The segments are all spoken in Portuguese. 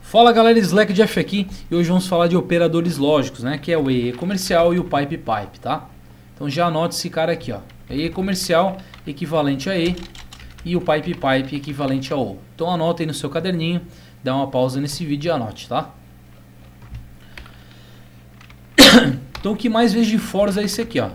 Fala galera, Slack Jeff aqui e hoje vamos falar de operadores lógicos, né? Que é o EE comercial e o Pipe Pipe, tá? Então já anote esse cara aqui, ó. EE comercial equivalente a E e o Pipe Pipe equivalente a O. Então anota aí no seu caderninho, dá uma pausa nesse vídeo e anote, tá? Então o que mais vejo de fóruns é esse aqui, ó.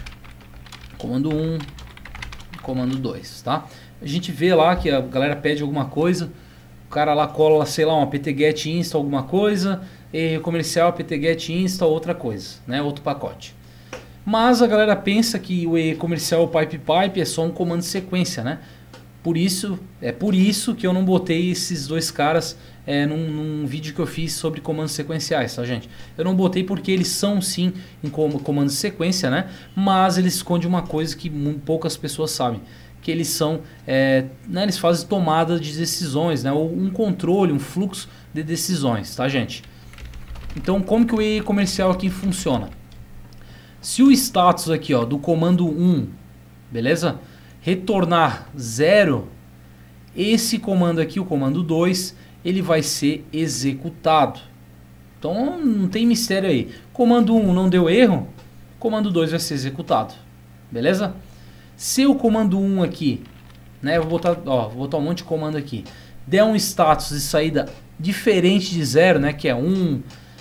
Comando 1, comando 2, tá? A gente vê lá que a galera pede alguma coisa, o cara lá cola, sei lá, um apt-get insta alguma coisa, e comercial apt-get insta outra coisa, né? Outro pacote. Mas a galera pensa que o E comercial Pipe Pipe é só um comando de sequência, né? Por isso que eu não botei esses dois caras num vídeo que eu fiz sobre comandos sequenciais, tá, gente? Eu não botei porque eles são sim em comandos de sequência, né? Mas eles escondem uma coisa que poucas pessoas sabem, que eles são, né, eles fazem tomada de decisões, né? Ou um controle, um fluxo de decisões, tá, gente? Então, como que o EE comercial aqui funciona? Se o status aqui, ó, do comando 1, beleza? Retornar 0, esse comando aqui, o comando 2, ele vai ser executado. Então não tem mistério aí. Comando 1 não deu erro, comando 2 vai ser executado. Beleza? Se o comando 1 aqui, né, vou botar um monte de comando aqui, der um status de saída diferente de 0, né, que é 1,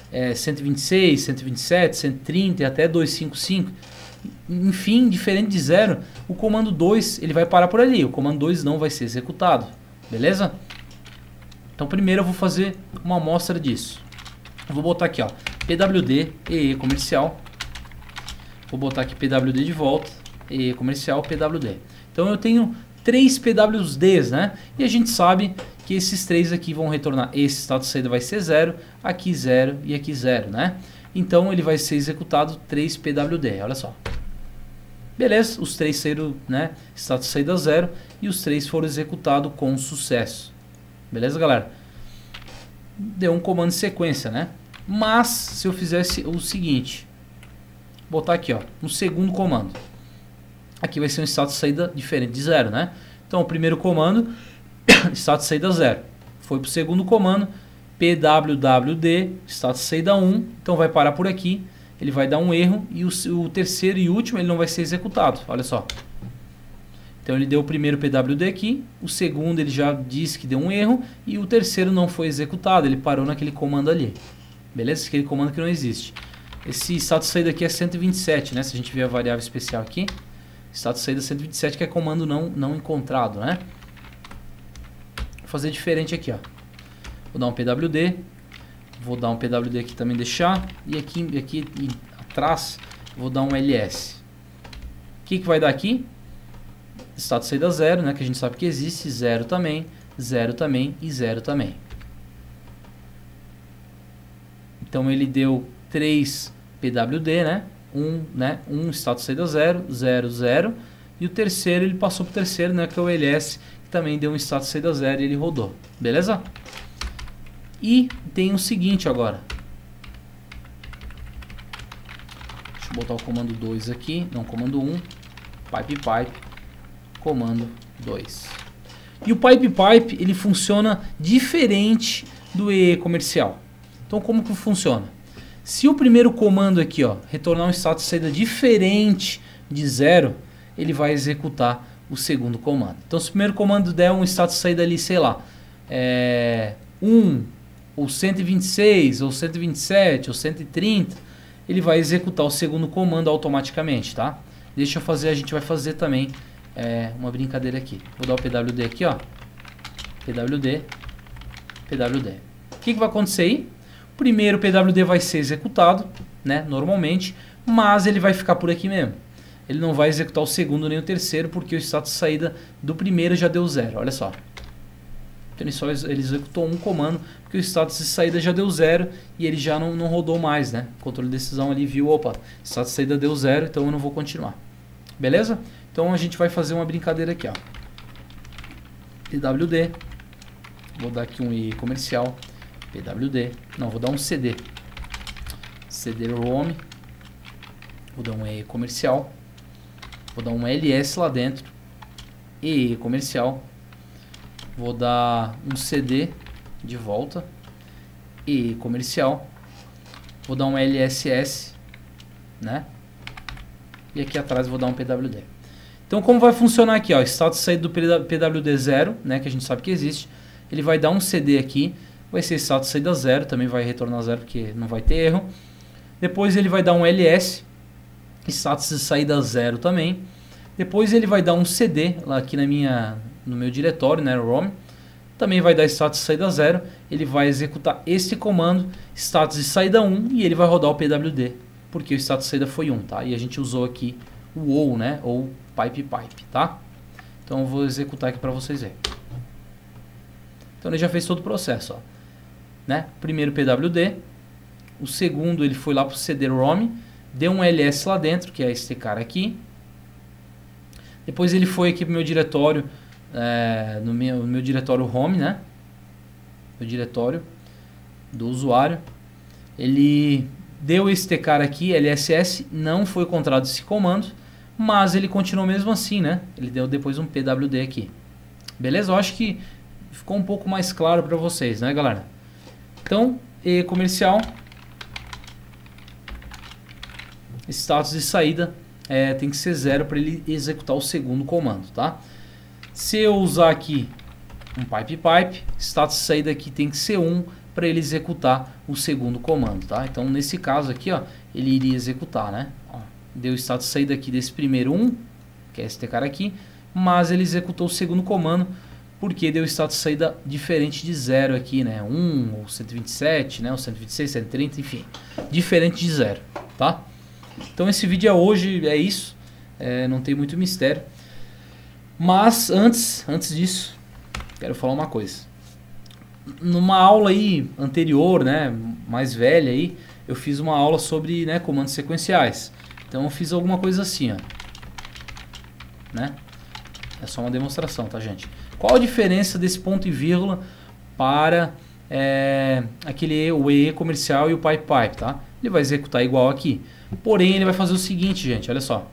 126, 127, 130 e até 255, enfim, diferente de 0, o comando 2 ele vai parar por ali, o comando 2 não vai ser executado, beleza? Então primeiro eu vou fazer uma amostra disso. Eu vou botar aqui, ó, pwd EE comercial, vou botar aqui pwd de volta, EE comercial, pwd. Então eu tenho 3 pwds, né? E a gente sabe que esses 3 aqui vão retornar, esse status de saída vai ser 0, aqui 0 e aqui 0, né? Então ele vai ser executado 3 pwd, olha só. Beleza, os 3 saíram, né, status de saída 0 e os 3 foram executados com sucesso. Beleza, galera? Deu um comando de sequência, né? Mas se eu fizesse o seguinte, botar aqui, ó, no segundo comando, aqui vai ser um status de saída diferente de 0, né? Então o primeiro comando, status de saída 0, foi para o segundo comando, pwd, status de saída 1, então vai parar por aqui, ele vai dar um erro e o terceiro e último ele não vai ser executado, olha só. Então ele deu o primeiro pwd aqui, o segundo ele já disse que deu um erro e o terceiro não foi executado, ele parou naquele comando ali. Beleza? Aquele comando que não existe. Esse status de saída aqui é 127, né? Se a gente ver a variável especial aqui, status de saída 127 que é comando não encontrado, né? Vou fazer diferente aqui, ó. Vou dar um pwd, vou dar um pwd aqui também deixar e aqui atrás vou dar um ls. O que vai dar aqui? Status de saída 0, né, que a gente sabe que existe, 0 também e 0 também. Então ele deu 3 pwd, né? Um status de saída 0, 0, 0, e o terceiro ele passou para o terceiro, né, que é o ls, que também deu um status de saída 0 e ele rodou. Beleza? E tem o seguinte agora. Deixa eu botar o comando 2 aqui, não, comando 1, pipe pipe, comando 2. E o Pipe Pipe ele funciona diferente do EE comercial. Então como que funciona? Se o primeiro comando aqui, ó, retornar um status de saída diferente de 0, ele vai executar o segundo comando. Então se o primeiro comando der um status de saída ali, sei lá, 1 ou 126 ou 127 ou 130, ele vai executar o segundo comando automaticamente, tá? Deixa eu fazer, a gente vai fazer também uma brincadeira aqui. Vou dar o pwd aqui, ó. Pwd. O que vai acontecer aí? O primeiro pwd vai ser executado, né, normalmente, mas ele vai ficar por aqui mesmo. Ele não vai executar o segundo nem o terceiro, porque o status de saída do primeiro já deu 0, olha só. Então ele executou um comando, porque o status de saída já deu 0 e ele já não rodou mais, né? O controle de decisão ali viu, opa, status de saída deu 0, então eu não vou continuar. Beleza? Então a gente vai fazer uma brincadeira aqui, ó. pwd, vou dar aqui um EE comercial, pwd, não, vou dar um cd rom, vou dar um EE comercial, vou dar um ls lá dentro, EE comercial, vou dar um cd de volta EE comercial, vou dar um LSS, né? E aqui atrás vou dar um PWD. Então como vai funcionar aqui, ó, status de saída do PWD 0, né, que a gente sabe que existe, ele vai dar um CD aqui, vai ser status de saída 0, também vai retornar 0 porque não vai ter erro. Depois ele vai dar um LS, status de saída 0 também. Depois ele vai dar um CD lá aqui no meu diretório, né, ROM. Também vai dar status de saída 0, ele vai executar este comando, status de saída 1, e ele vai rodar o PWD, porque o status de saída foi 1, tá? E a gente usou aqui o OU, né, ou pipe, tá? Então eu vou executar aqui para vocês verem. Então ele já fez todo o processo, ó, né? Primeiro PWD, o segundo ele foi lá para o CD-ROM, deu um LS lá dentro, que é este cara aqui. Depois ele foi aqui para o meu diretório, no meu diretório home, né? O diretório do usuário. Ele deu este cara aqui, LSS, não foi encontrado esse comando, mas ele continuou mesmo assim, né? Ele deu depois um PWD aqui. Beleza? Eu acho que ficou um pouco mais claro para vocês, né, galera? Então, E comercial, status de saída tem que ser 0 para ele executar o segundo comando, tá? Se eu usar aqui um pipe, status de saída aqui tem que ser 1 para ele executar o segundo comando, tá? Então nesse caso aqui, ó, ele iria executar, né? Ó, deu o status de saída aqui desse primeiro 1, que é este cara aqui, mas ele executou o segundo comando porque deu o status de saída diferente de 0 aqui, né? 1 ou 127, né? Ou 126, 130, enfim, diferente de 0, tá? Então esse vídeo hoje é isso, não tem muito mistério. Mas antes disso, quero falar uma coisa. Numa aula aí anterior, né, mais velha aí, eu fiz uma aula sobre, né, comandos sequenciais. Então eu fiz alguma coisa assim, ó, né? É só uma demonstração, tá, gente? Qual a diferença desse ponto e vírgula para o EE comercial e o pipe, tá? Ele vai executar igual aqui. Porém, ele vai fazer o seguinte, gente, olha só.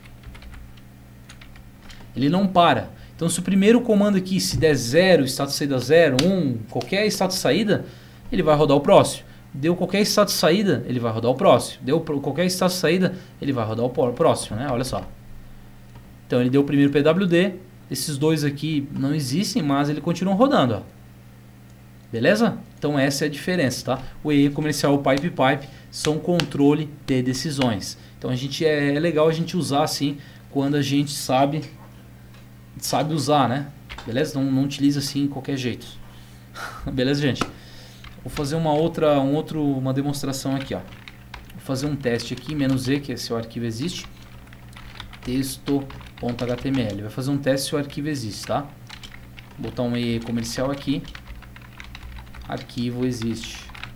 Ele não para. Então, se o primeiro comando aqui, se der 0, status de saída 0, 1, qualquer status de saída, ele vai rodar o próximo. Deu qualquer status de saída, ele vai rodar o próximo. Deu qualquer status de saída, ele vai rodar o próximo, né? Olha só. Então, ele deu o primeiro PWD. Esses dois aqui não existem, mas ele continua rodando, ó. Beleza? Então, essa é a diferença, tá? O EE comercial e o pipe são controle de decisões. Então, é legal a gente usar assim quando a gente sabe usar, né? Beleza? Não utiliza assim de qualquer jeito. Beleza, gente? Vou fazer uma demonstração aqui, ó. Vou fazer um teste aqui, -e, que é se o arquivo existe. Texto.html. Vai fazer um teste se o arquivo existe, tá? Vou botar um EE comercial aqui. Arquivo existe.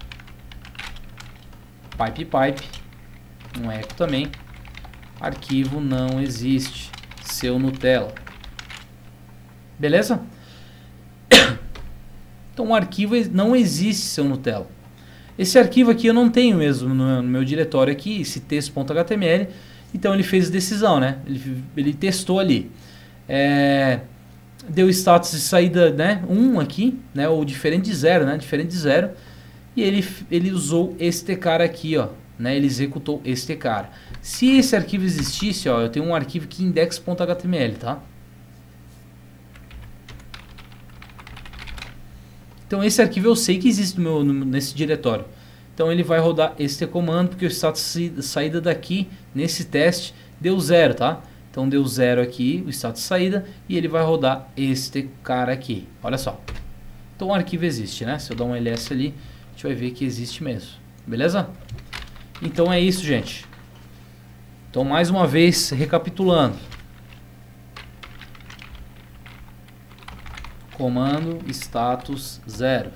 Pipe. Um eco também. Arquivo não existe. Seu Nutella. Beleza? Então o arquivo não existe, seu Nutella. Esse arquivo aqui eu não tenho mesmo no meu diretório aqui, esse texto.html. Então ele fez decisão, né? Ele testou ali. Deu status de saída, né? 1 aqui, né? Ou diferente de 0, né? Diferente de 0. E ele usou este cara aqui, ó. Né? Ele executou este cara. Se esse arquivo existisse, ó, eu tenho um arquivo aqui index.html, tá? Então esse arquivo eu sei que existe nesse diretório. Então ele vai rodar este comando, porque o status de saída daqui, nesse teste, deu 0, tá? Então deu 0 aqui, o status de saída, e ele vai rodar este cara aqui. Olha só. Então o arquivo existe, né? Se eu dar um ls ali, a gente vai ver que existe mesmo. Beleza? Então é isso, gente. Então mais uma vez, recapitulando. Comando status 0.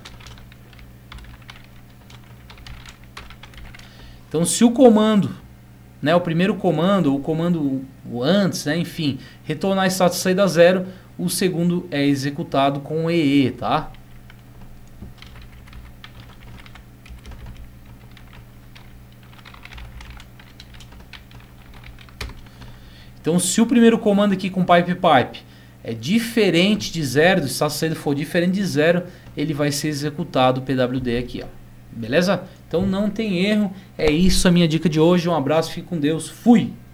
Então se o comando, né, o primeiro comando, o comando antes, né, enfim, retornar status de saída 0, o segundo é executado com EE, tá? Então se o primeiro comando aqui com pipe é diferente de 0, do status de saída for diferente de 0, ele vai ser executado o PWD aqui, ó. Beleza? Então não tem erro. É isso a minha dica de hoje. Um abraço, fique com Deus. Fui!